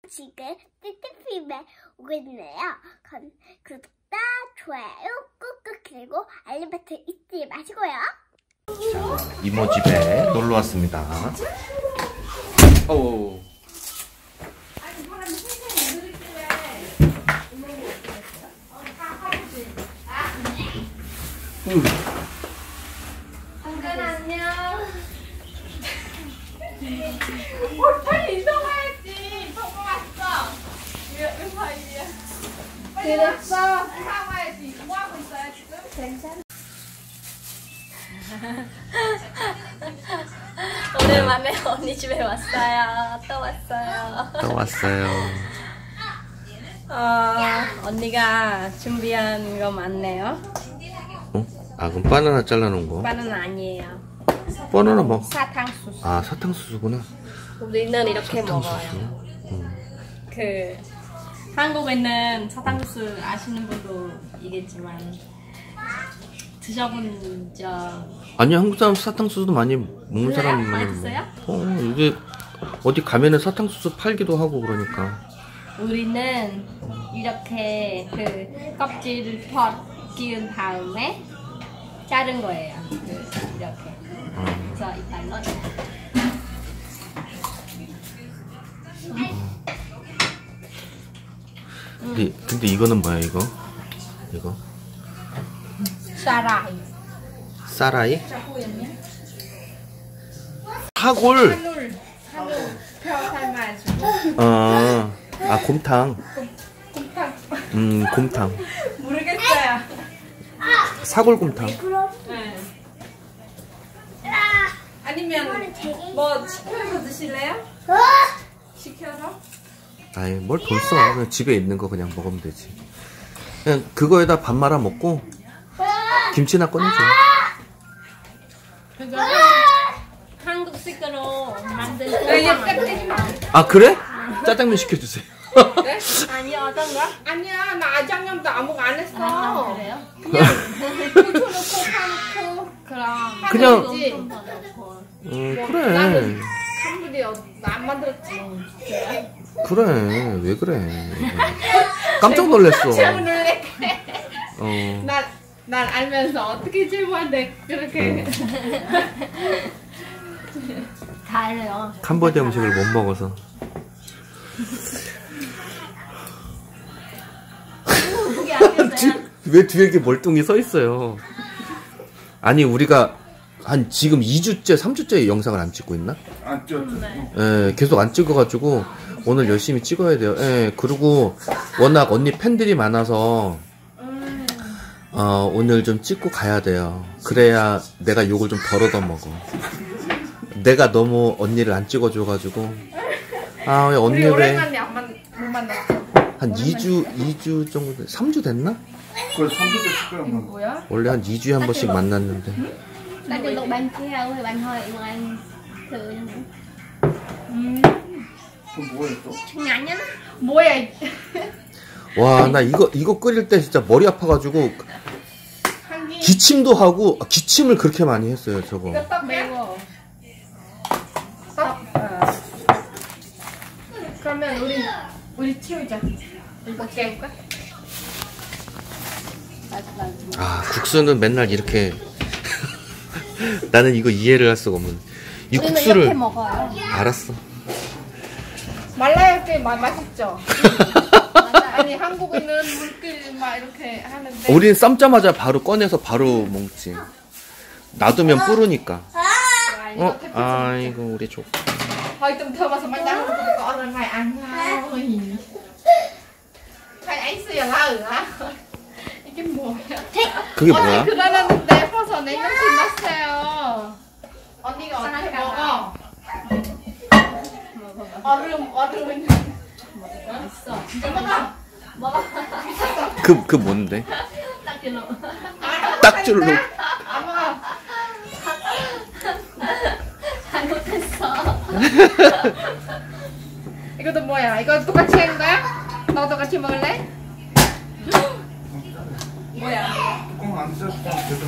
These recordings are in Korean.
지금 띠띠피에 오고 있네요. 그럼 구독과 좋아요 꾹꾹 그리고 알림 버튼 잊지 마시고요. 자, 이모 집에 놀러 왔습니다. 오. 잠깐 안녕. 빨리 이동해야지. 보고 왔어. 왜 사이야? 그랬어. 사와야지. 뭐 하고 있어요 지금? 괜찮아. 오랜만에 언니 집에 왔어요. 또 왔어요. 또 왔어요. 언니가 준비한 거 많네요. 어? 아, 그럼 바나나 잘라놓은 거? 바나나 아니에요. 바나나 뭐? 사탕수수. 아, 사탕수수구나. 우리는 이렇게 사탕수수. 먹어요. 그 한국에는 사탕수수 아시는 분도 있겠지만 드셔본 적 아니, 한국 사람 사탕수수도 많이 먹는 사람 많이 많아요. 드세요? 이게 어디 가면은 사탕수수 팔기도 하고 그러니까. 우리는 이렇게 그 껍질을 벗긴 다음에 자른 거예요. 이렇게. 그래서 이따 넣어요. 근데 이거는 뭐야, 이거? 이거? 사라이. 쌀아이? 사골! 한울 펴 삶아가지고. 아, 곰탕. 곰탕. 곰탕. 모르겠어요. 사골곰탕. 네. 아니면 뭐 시켜서 드실래요? 시켜서? 아이, 뭘 벌써. 그냥 집에 있는 거 그냥 먹으면 되지. 그냥 그거에다 밥 말아 먹고 김치나 꺼내줘. 그거 한국식으로 만든 곰탕. 아, 그래? 짜장면 시켜주세요. 네? 아니 어떤 거? 아니야 나 아장염도 아무거 안 했어. 아, 그래요? 그냥 고추 넣고 파 넣고 그냥 그래. 그래. 한분이 안 만들었지. 그래. 왜 그래. 깜짝 놀랐어. 질문을 날 알면서 어떻게 질문한데 그렇게. 다 알아요. 캄보디아 음식을 못 먹어서. 왜 뒤에 이렇게 멀뚱히 서 있어요? 아니, 우리가 한 지금 2주째, 3주째 영상을 안 찍고 있나? 안 찍었죠. 예, 계속 안 찍어가지고 오늘 열심히 찍어야 돼요. 예, 그리고 워낙 언니 팬들이 많아서 오늘 좀 찍고 가야 돼요. 그래야 내가 욕을 좀 덜 얻어먹어. 내가 너무 언니를 안 찍어줘가지고 왜 언니 왜 오랜만에 못 만났어. 한 2주 정도 3주 됐나? 그걸 3주 때 특별한 건 뭐야? 원래 한 2주에 한 번씩 만났는데. 나 지금 bạn kia ơi bạn thôi mà anh thử 그건 뭐예요 또? ngắn nhá. 뭐야? 와, 나 이거 끓일 때 진짜 머리 아파가지고 한기 기침도 하고 기침을 그렇게 많이 했어요, 저거. 이거 떡 매워. 떡. 그러면 우리 치우자. 이거 채울까? 아, 국수는 맨날 이렇게 나는 이거 이해를 할 수가 없는. 이 우리는 국수를 이렇게 먹어요. 알았어. 말라야 꽤 맛있죠. 아니 한국에는 물길 막 이렇게 하는데. 우린 삶자마자 바로 꺼내서 바로 먹지. 놔두면 뿌르니까. 아이고 우리 조카. Thôi tùm thơm mà sao mai đắng có rồi mày ăn thôi. Mày ấy xìa lờ hả? 이게 뭐야? 그게 뭐야? 그러는데 퍼서 냉면집 났어요. 언니가 어떻게 먹어? 얼음 있어. 먹어. 그 뭔데? 딱줄로. 딱줄로. 아마 잘못했어. 이것도 뭐야? 이거 똑같이 한 거야? 너도 같이 먹을래? 뭐야? 뚜껑 안 찢었어.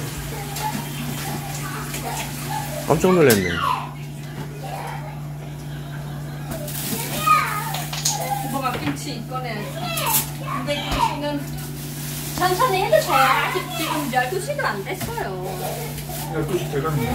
깜짝 놀랐네. 뭐가 김치 꺼내. 근데 김치는 천천히 해도 돼요. 아직 지금 12시도 안 됐어요. 12시 돼가는데.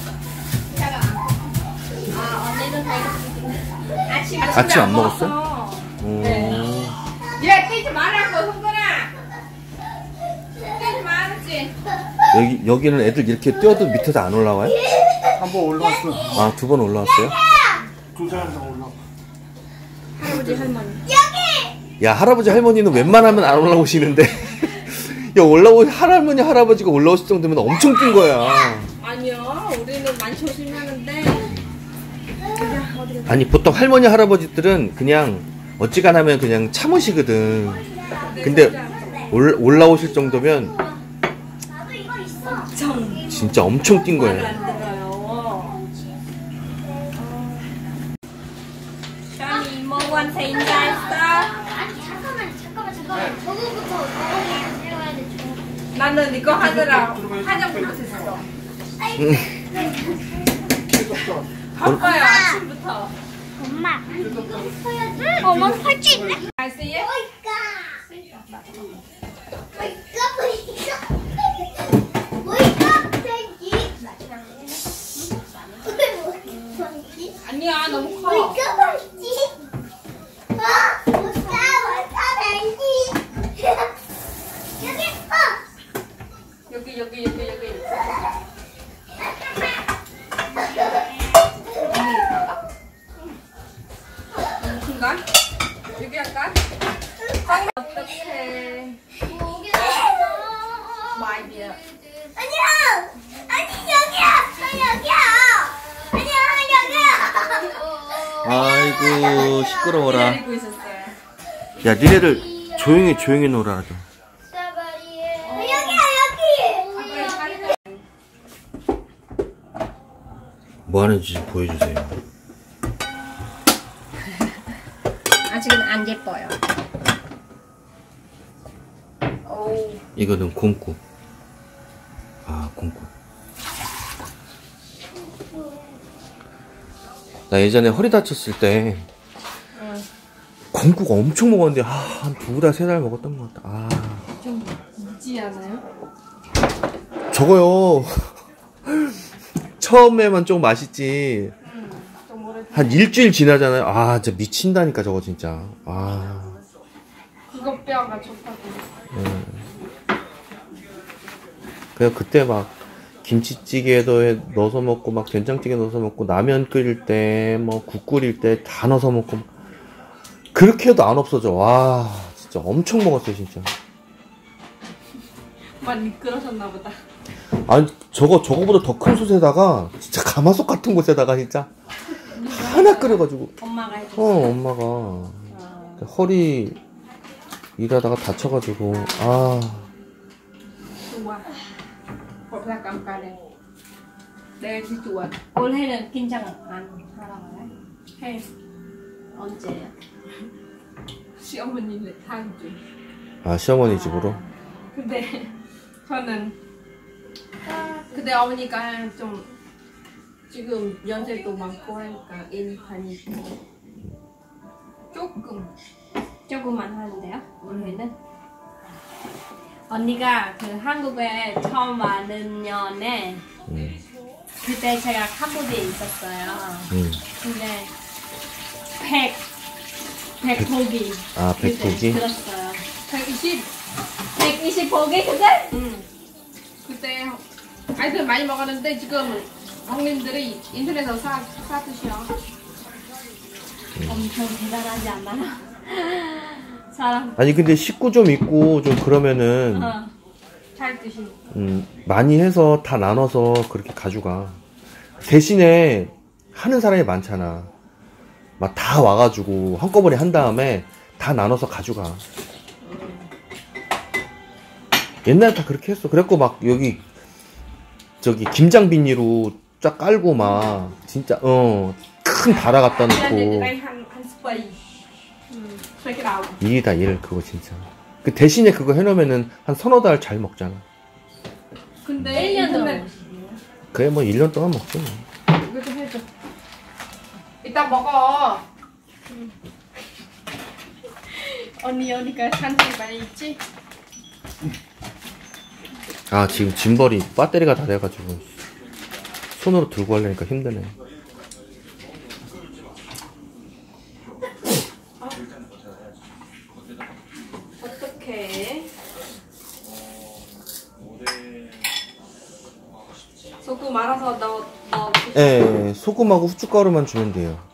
언니는 다 아침 안 먹었어요? 네. 얘 뛰지 말라고 성근아. 뛰지 말았지. 여기는 애들 이렇게 뛰어도 밑에서 안 올라와요? 한 번 올라왔어. 아, 2번 올라왔어요? 두 사람당 올라와. 할아버지 할머니. 야, 할아버지 할머니는 웬만하면 안 올라오시는데 야, 할머니 할아버지가 올라오실 정도면 엄청 뛴 거야. 아니요, 우리는 많이 조심하는데. 아니, 보통 할머니 할아버지들은 그냥 어지간하면 그냥 참으시거든. 근데 올라오실 정도면 나도 이거 있어. 진짜 엄청 뛴 거예요. 안 들어요. 샤니 이모한테 인사했어? 아니 잠깐만. 저거부터 해야 돼. 저거. 나는 이거 하느라 화장 못했어. 바빠요, 아침부터. 엄마. 이거 해야지. 어머 할 수 있네. 알았어요? 아니야, 너무 커. 여기. 큰가? 여기 할까? 어떡해. 마이비야. 아이고, 시끄러워라. 기다리고 있었어요. 야, 니네들 조용히 놀아라 좀. 뭐 하는지 좀 보여주세요. 아직은 안 예뻐요. 이거는 곰국. 아, 곰국. 나 예전에 허리 다쳤을 때 곰국 엄청 먹었는데 한 2달, 3달 먹었던 것 같다. 아, 좀 묻지 않아요? 저거요. 처음에만 좀 맛있지. 좀 오래. 한 일주일 지나잖아요. 아, 진짜 미친다니까 저거 진짜. 아. 그거 뼈가 좋다고. 그냥 그때 막 김치찌개에도 넣어서 먹고 막 된장찌개 넣어서 먹고 라면 끓일 때 뭐 국 끓일 때 다 넣어서 먹고 그렇게 해도 안 없어져. 와, 진짜 엄청 먹었어요 진짜. 많이 미끄러졌나 보다. 아니 저거보다 더 큰 솥에다가 진짜 가마솥 같은 곳에다가 진짜 하나 끓여가지고. 엄마가 해줬어. 엄마가 허리 일하다가 다쳐가지고 좋아. 벌써 깜깜해. 내일 좋아. 올해는 긴장 안 하라고 해? 해. 언제요? 시어머니네 다음 주. 아, 시어머니 집으로. 근데 저는 근데 어머니가 좀 지금 연세도 많고 하니까 애니판이 조금만 하는데요? 올해는? 언니가 그 한국에 처음 와는 년에 그때 제가 캄보디아에 있었어요. 근데 백고기. 아, 백고기? 들었어요. 120 120고기 그때? 그때 아이들 많이 먹었는데 지금 형님들이 인터넷에서 사 드셔. 엄청 대단하지 않나요? 사람 아니 근데 식구 좀 있고 좀 그러면은 잘 드시. 많이 해서 다 나눠서 그렇게 가져가. 대신에 하는 사람이 많잖아. 막 다 와가지고 한꺼번에 한 다음에 다 나눠서 가져가. 옛날에 다 그렇게 했어. 그래갖고 막 여기 저기 김장 비닐로 쫙 깔고 막 진짜 큰 다라 갖다 놓고 한 스파이. 이렇게 나오고. 일이다 일 그거 진짜. 그 대신에 그거 해놓으면은 한 서너 달 잘 먹잖아. 근데 1년 인터넷 넘어. 그래 뭐 1년 동안 먹지 뭐. 이거 좀 해줘. 이따 먹어. 언니가 산책 많이 있지? 아 지금 짐벌이 배터리가 다 돼가지고 손으로 들고 하려니까 힘드네. 어떡해. 소금 말아서 넣어. 예, 소금하고 후춧가루만 주면 돼요.